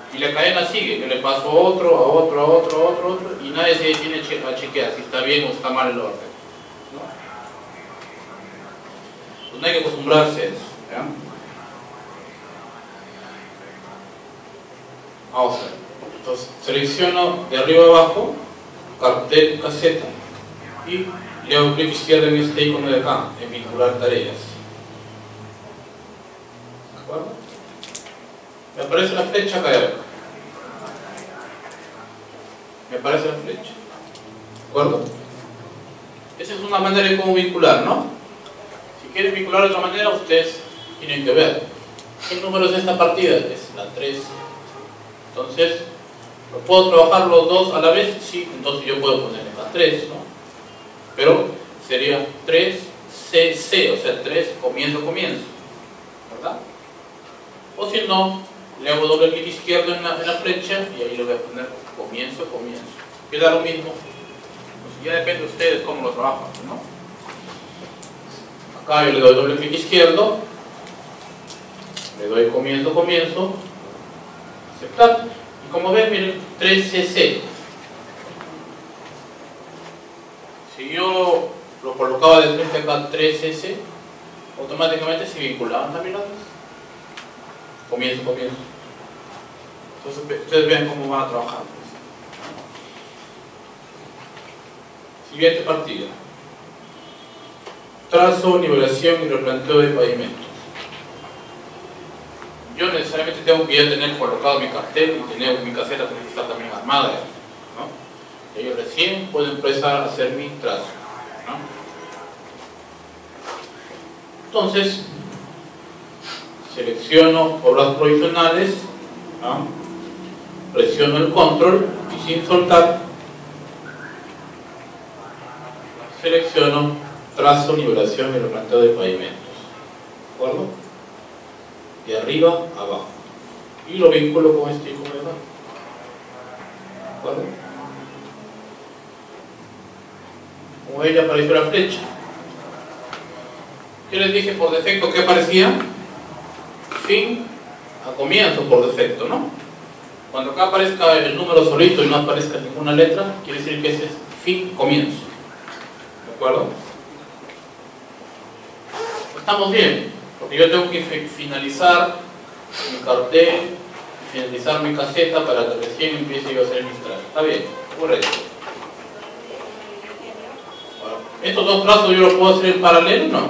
Y la cadena sigue, yo le paso a otro, a otro, a otro, a otro, a otro, y nadie se detiene a chequear si está bien o está mal el orden, ¿no? Pues no hay que acostumbrarse a eso, ¿ya? Vamos a ver. Entonces, selecciono de arriba a abajo, cartel, caseta, y le hago clic izquierdo en este icono de acá, en vincular tareas. ¿De acuerdo? Me aparece la flecha acá. Me aparece la flecha. ¿De acuerdo? Esa es una manera de cómo vincular, ¿no? Si quieren vincular de otra manera, ustedes tienen que ver. ¿Qué número es esta partida? Es la tres. Entonces, ¿lo puedo trabajar los dos a la vez? Sí, entonces yo puedo poner la tres, ¿no? Pero sería tres C C, o sea, tres comienzo, comienzo, ¿verdad? O si no, le hago doble clic izquierdo en la, en la flecha y ahí le voy a poner comienzo, comienzo. Queda lo mismo. Pues ya depende de ustedes cómo lo trabajan, ¿no? Acá yo le doy doble clic izquierdo, le doy comienzo, comienzo, aceptar. Y como ven, miren, tres C C. Si yo lo colocaba de frente acá tres C C, automáticamente se vinculaban también las dos. Comienzo, comienzo. Entonces ustedes vean cómo van a trabajar. Siguiente partida. Trazo, nivelación y replanteo de pavimentos. Yo necesariamente tengo que ya tener colocado mi cartel y tener mi caseta que está también armada, ¿no? Y yo recién puedo empezar a hacer mi trazo, ¿no? Entonces, selecciono obras provisionales, ¿no? Presiono el control y sin soltar selecciono trazo, nivelación y replanteo de pavimentos. ¿De acuerdo? De arriba a abajo. Y lo vinculo con este icono de acá. ¿De acuerdo? Como ella apareció la flecha. Yo les dije por defecto que aparecía fin a comienzo por defecto, ¿no? Cuando acá aparezca el número solito y no aparezca ninguna letra, quiere decir que ese es fin comienzo. ¿De acuerdo? Estamos bien, porque yo tengo que finalizar mi cartel, finalizar mi caseta para que recién empiece yo a hacer mis trazos. Está bien, correcto. Bueno, estos dos trazos yo los puedo hacer en paralelo, ¿no?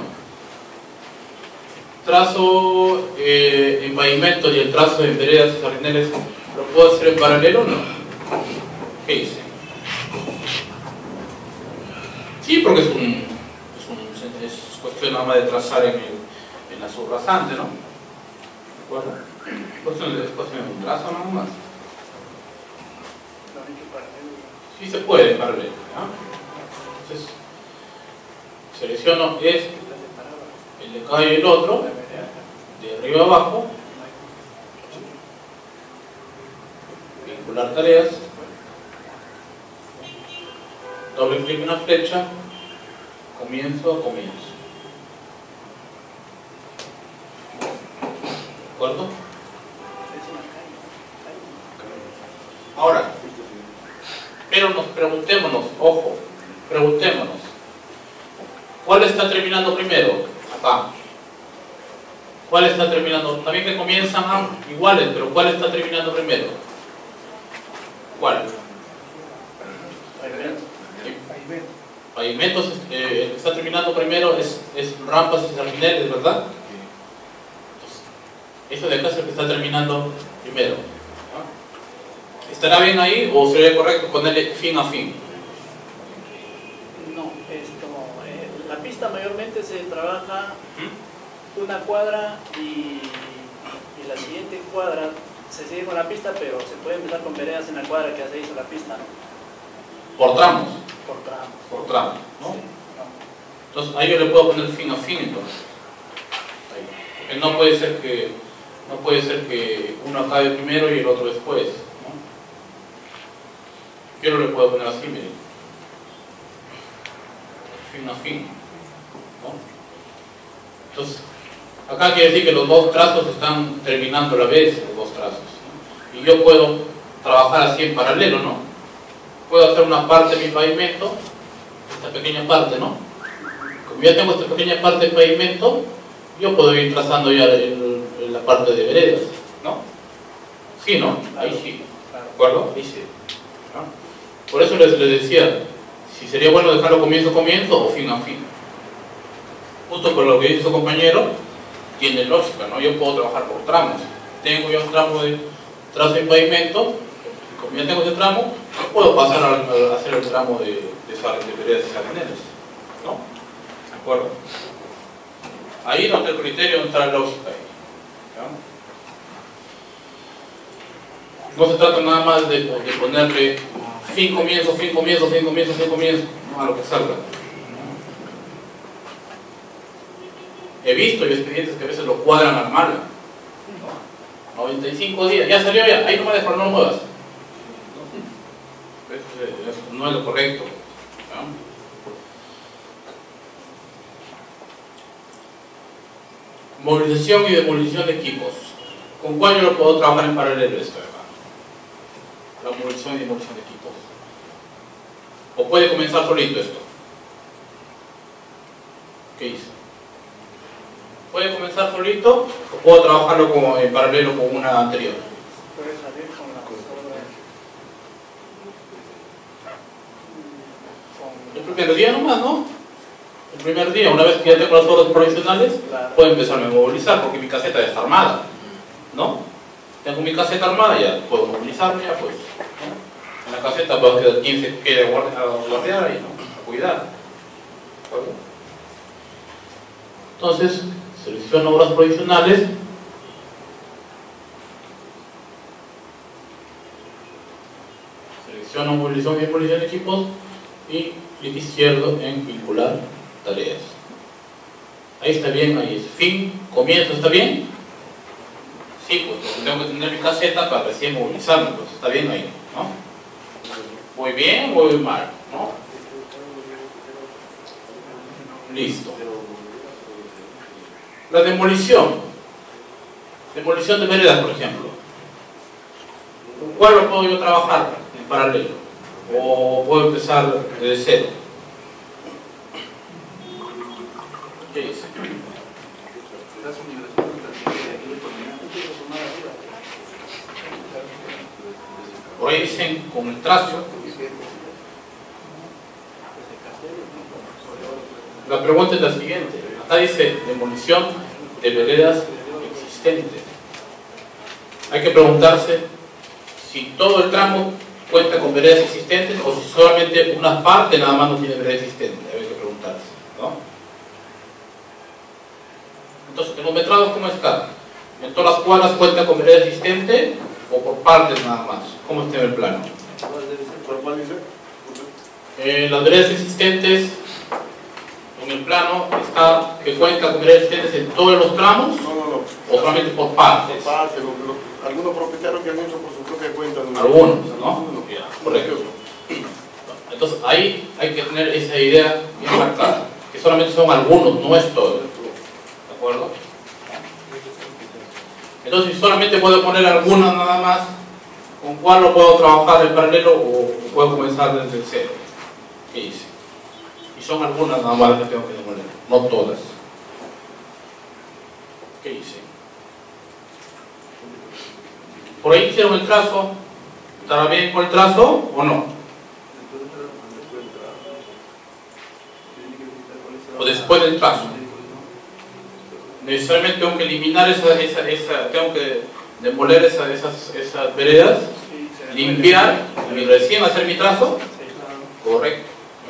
Trazo eh, en pavimentos y el trazo en veredas y jardineles, ¿lo puedo hacer en paralelo o no? ¿Qué hice? Sí, porque es, un, es, un, es cuestión nada más de trazar en, el, en la subrasante, ¿no? ¿De acuerdo? Es cuestión de, es cuestión de un trazo nada más. Sí se puede en paralelo, ¿no? Entonces, selecciono este, el de acá y el otro, de arriba a abajo, vincular tareas, doble clic en la flecha, comienzo a comienzo. ¿De acuerdo? Ahora, pero nos preguntémonos, ojo, preguntémonos, ¿cuál está terminando primero? Acá. ¿Cuál está terminando? También que comienzan a iguales, pero ¿cuál está terminando primero? ¿Cuál? Pavimentos, eh, el que está terminando primero es, es rampas y jardineles, ¿verdad? Entonces, eso de acá es el que está terminando primero. ¿Estará bien ahí o sería correcto ponerle fin a fin? No, esto, eh, la pista mayormente se trabaja una cuadra y, y la siguiente cuadra se sigue con la pista, pero se puede empezar con veredas en la cuadra que ya se hizo la pista, ¿no? Por tramos. Por tramos. Por tramos, ¿no? Sí, no. Entonces ahí yo le puedo poner fin a fin, entonces. Ahí. Porque no puede ser que no puede ser que uno acabe primero y el otro después, ¿no? Yo no le puedo poner así, miren. Fin a fin, ¿no? Entonces, acá quiere decir que los dos trazos están terminando a la vez, los dos trazos, ¿no? y yo puedo trabajar así en paralelo, ¿no? Puedo hacer una parte de mi pavimento, esta pequeña parte, ¿no? Como ya tengo esta pequeña parte de pavimento, yo puedo ir trazando ya el, el, la parte de veredas, ¿no? Sí, ¿no? Ahí sí, ¿de acuerdo? Ahí sí, ¿no? Por eso les, les decía, si sería bueno dejarlo comienzo a comienzo o fin a fin. Justo por lo que dice su compañero, tiene lógica, ¿no? Yo puedo trabajar por tramos. Tengo ya un tramo de trazo de pavimento, como ya tengo ese tramo, puedo pasar a, a hacer el tramo de, de, de veredas y jardines, ¿no? ¿De acuerdo? Ahí no está el criterio, no está la lógica ahí, ¿no? No se trata nada más de, de ponerle fin comienzo, fin comienzo, fin comienzo, fin comienzo, ¿no? A lo que salga. He visto expedientes que a veces lo cuadran al mal. noventa y cinco días, ya salió ya, ahí no me dejas, no lo muevas. Eso no es lo correcto, ¿no? Movilización y demolición de equipos. ¿Con cuál yo lo puedo trabajar en paralelo esto, hermano? La movilización y demolición de equipos. ¿O puede comenzar solito esto? ¿Qué hice? ¿Puede comenzar solito o puedo trabajarlo como en paralelo con una anterior? Puede salir con la obra. El primer día nomás, ¿no? El primer día, una vez que ya tengo las obras profesionales, Claro. puedo empezar a movilizar porque mi caseta ya está armada, ¿no? Tengo mi caseta armada, ya puedo movilizarme, ya pues, ¿no? En la caseta puedo quedar quien se quede a guardar ahí, ¿no? A cuidar. ¿De acuerdo? Entonces, selecciono obras provisionales. Selecciono movilización y demolición de equipos y clic izquierdo en vincular tareas. Ahí está bien, ahí es fin, comienzo, ¿está bien? Sí, pues tengo que tener mi caseta para recién movilizarme, pues está bien ahí, ¿no? Voy bien o voy mal, ¿no? Listo. La demolición. Demolición de veredas, por ejemplo. ¿Con cuál lo puedo yo trabajar en paralelo? ¿O puedo empezar desde cero? ¿Qué dice? Por ahí dicen con el trazo. La pregunta es la siguiente. Acá dice demolición de veredas existentes. Hay que preguntarse si todo el tramo cuenta con veredas existentes o si solamente una parte nada más no tiene vereda existente. Hay que preguntarse, ¿no? Entonces, en los metrados, ¿cómo está? ¿En todas las cuadras cuenta con vereda existente o por partes nada más? ¿Cómo está en el plano? ¿Por cuál dice? Eh, las veredas existentes en el plano está que cuenta con veredas existentes en todos los tramos No, no, no. o solamente por partes. Por parte, lo- lo- algunos propietarios que han hecho por su propia cuenta. ¿no? Algunos, ¿no? Algunos. Ya, correcto. Entonces ahí hay que tener esa idea bien marcada, que solamente son algunos, no es todo. ¿De acuerdo? Entonces si solamente puedo poner algunas nada más, ¿con cuál lo puedo trabajar en paralelo o puedo comenzar desde cero? ¿Qué hice? Y son algunas nada más las que tengo que demoler, no todas. ¿Qué hice? Por ahí hicieron el trazo. ¿Estará bien con el trazo o no? O después del trazo. Necesariamente tengo que eliminar esa, esa, esa tengo que demoler esa, esas, esas veredas, Sí, se limpiar y recién hacer mi trazo. Sí, claro. Correcto.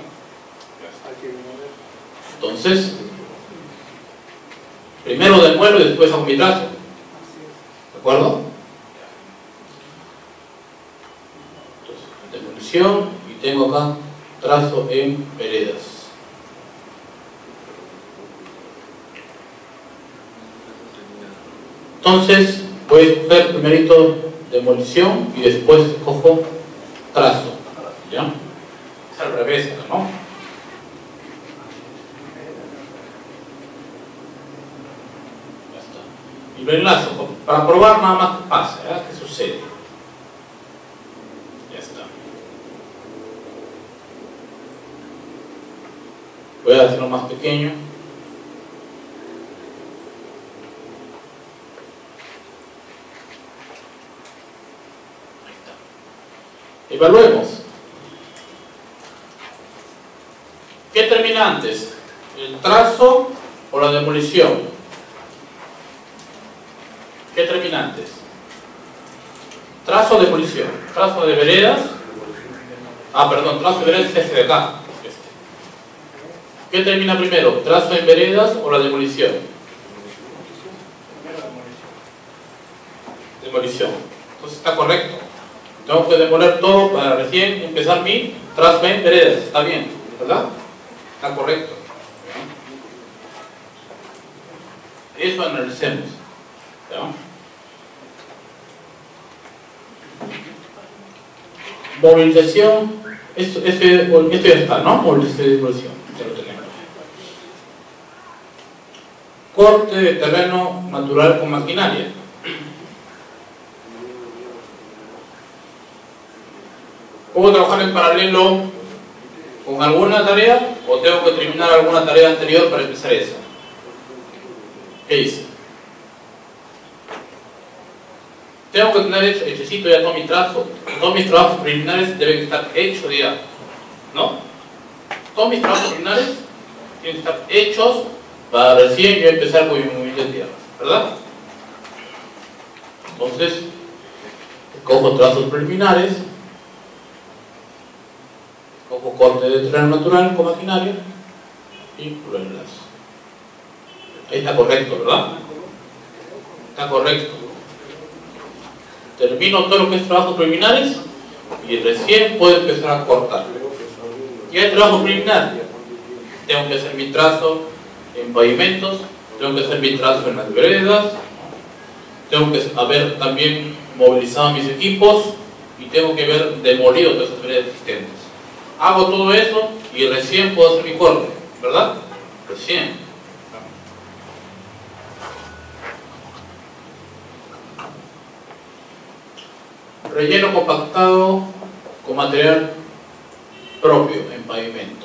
Entonces, primero demuelo y después hago mi trazo. ¿De acuerdo? Entonces, demolición y tengo acá trazo en veredas. Entonces, voy a escoger primerito demolición y después escojo trazo. ¿Ya? Es al revés, ¿no? Y lo enlazo para probar nada más que pasa, ¿verdad? ¿Qué sucede? Voy a hacerlo más pequeño. Ahí está. Evaluemos. ¿Qué termina antes? ¿El trazo o la demolición? ¿Qué termina antes? Trazo o demolición. Trazo de veredas. Ah, perdón, trazo de veredas es este de acá. Este. ¿Qué termina primero? ¿Trazo en veredas o la demolición? Demolición. Entonces está correcto. Tengo que demoler todo para recién empezar mi trazo en veredas. Está bien, ¿verdad? Está correcto. Eso analicemos. ¿Ya? Movilización, esto, esto, esto ya está, ¿no? Movilización y demolición, ya lo tenemos. Corte de terreno natural con maquinaria. ¿Puedo trabajar en paralelo con alguna tarea o tengo que terminar alguna tarea anterior para empezar esa? ¿Qué hice? Tengo que tener hecho, hechecito ya todo mi trazo. Todos mis trabajos preliminares deben estar hechos ya, ¿no? Todos mis trabajos preliminares tienen que estar hechos para recién yo empezar con mi movimiento de tierra, ¿verdad? Entonces, cojo trazos preliminares, cojo corte de terreno natural con maquinaria y lo enlazo. Ahí está correcto, ¿verdad? Está correcto. Termino todo lo que es trabajos preliminares y recién puedo empezar a cortar. Ya hay trabajo preliminar. Tengo que hacer mi trazo en pavimentos, tengo que hacer mi trazo en las veredas, tengo que haber también movilizado mis equipos y tengo que haber demolido todas esas veredas existentes. Hago todo eso y recién puedo hacer mi corte, ¿verdad? Recién. Relleno compactado con material propio en pavimento.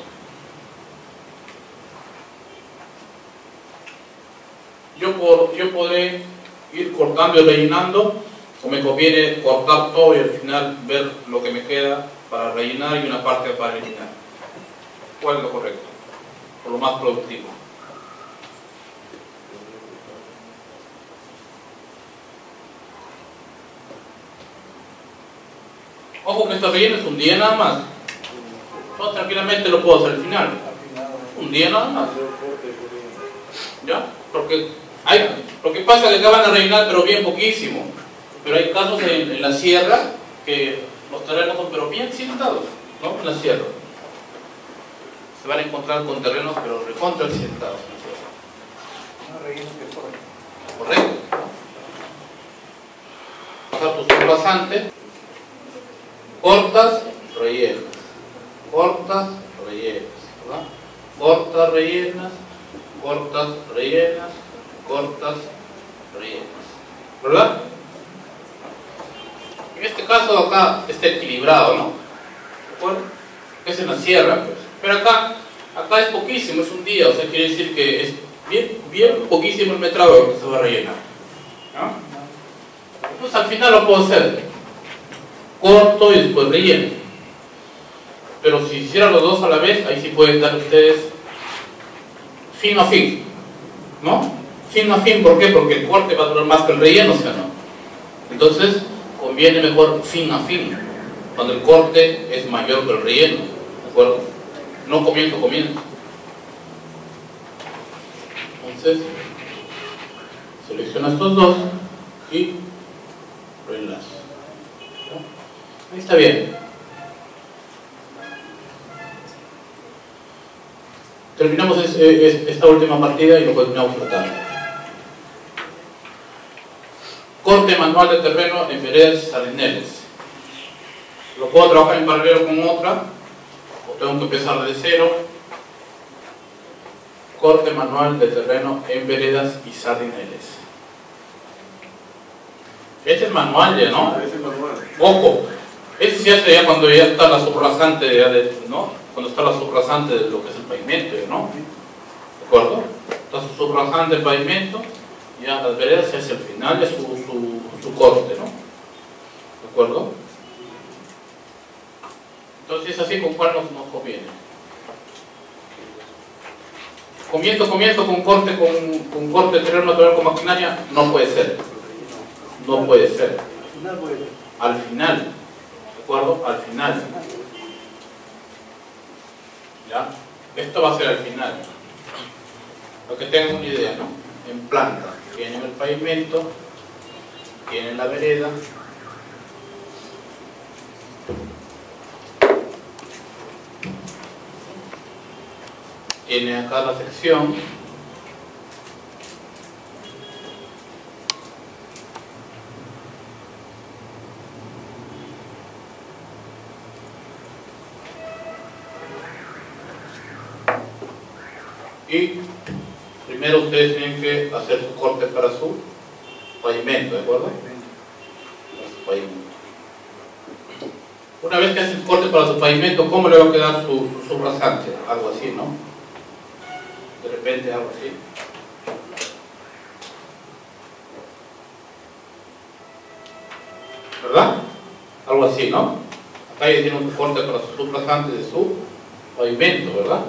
Yo, por, yo podré ir cortando y rellenando, o me conviene cortar todo y al final ver lo que me queda para rellenar y una parte para rellenar. ¿Cuál es lo correcto? Por lo más productivo. Ojo que este relleno es un día nada más. Yo tranquilamente lo puedo hacer al final. Un día nada más. ¿Ya? Porque hay, lo que pasa es que acá van a rellenar pero bien poquísimo. Pero hay casos en, en la sierra que los terrenos son pero bien accidentados, ¿no? En la sierra. Se van a encontrar con terrenos pero recontra accidentados. No relleno que corre. Correcto. Pasar tu sol pasante. Cortas, rellenas, cortas, rellenas, ¿verdad? Cortas, rellenas, cortas, rellenas, cortas, rellenas, ¿verdad? En este caso acá está equilibrado, ¿no? ¿De acuerdo? Es en la sierra, pues. Pero acá, acá es poquísimo, es un día, o sea, quiere decir que es bien, bien poquísimo el metrado que se va a rellenar, ¿no? Entonces al final lo puedo hacer. Corto y después relleno. Pero si hicieran los dos a la vez, ahí sí pueden dar ustedes fin a fin, ¿no? Fin a fin, ¿por qué? Porque el corte va a durar más que el relleno, ¿sí o no? Entonces, conviene mejor fin a fin, cuando el corte es mayor que el relleno, ¿de acuerdo? No comienzo, comienzo. Entonces, selecciona estos dos y reenlazo. Ahí está bien. Terminamos esta última partida y lo continuamos tratando. Corte manual de terreno en veredas y sardineles. ¿Lo puedo trabajar en paralelo con otra? ¿O tengo que empezar desde cero? Corte manual de terreno en veredas y sardineles. Este es manual ya, ¿no? Ese es manual. Ojo. Eso se hace ya cuando ya está la subrasante, ¿no? cuando está la subrasante de lo que es el pavimento, ¿no? ¿De acuerdo? Está su subrasante del pavimento, ya las veredas se hace al final de su, su, su corte, ¿no? ¿De acuerdo? Entonces, así con cuál nos, nos conviene. Comienzo, comienzo con corte, con, con corte de terreno natural con maquinaria, no puede ser. No puede ser. Al final, ¿de acuerdo? Al final. ¿Ya? Esto va a ser al final. Para que tengan una idea, ¿no? En planta, tienen el pavimento, tienen la vereda, tiene acá la sección, y primero ustedes tienen que hacer su corte para su pavimento, ¿de acuerdo? Para su pavimento. Una vez que hacen el corte para su pavimento, ¿cómo le va a quedar su, su subrasante? Algo así, ¿no? De repente algo así. ¿Verdad? Algo así, ¿no? Acá ya tienen un corte para su subrasante de su pavimento, ¿verdad?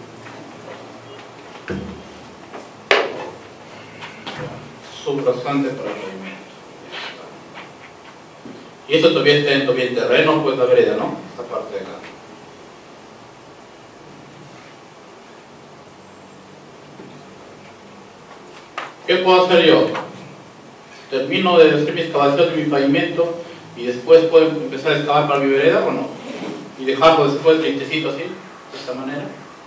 Subrasante para el pavimento. Y esto todavía está en, todavía en terreno, pues la vereda, ¿no? Esta parte de acá. ¿Qué puedo hacer yo? Termino de hacer mi excavación de mi pavimento y después puedo empezar a excavar para mi vereda o no. Y dejarlo después lientecito así, de esta manera.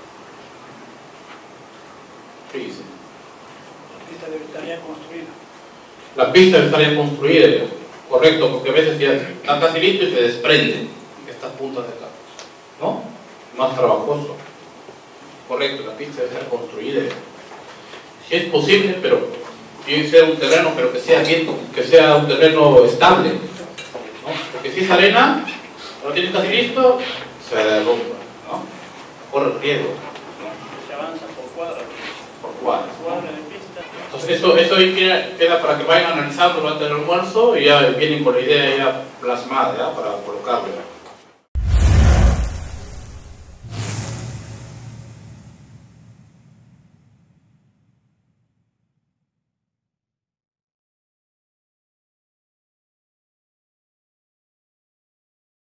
Fíjense. La pista debe estar ya construida. La pista debe estar ya construida, correcto, porque a veces ya está casi listo y se desprende estas puntas de acá, ¿no? Más trabajoso. Correcto, la pista debe estar construida. Si es posible, pero tiene que ser un terreno, pero que sea bien, que sea un terreno estable, ¿no? Porque si es arena, lo tienes casi listo, se derrumba, ¿no? Corre riesgo, ¿no? Se avanza por cuadras. Por cuadras. Cuadra de pista. Entonces eso, eso ahí queda, queda para que vayan analizando durante el almuerzo y ya vienen con la idea ya plasmada, ¿ya? Para colocarlo.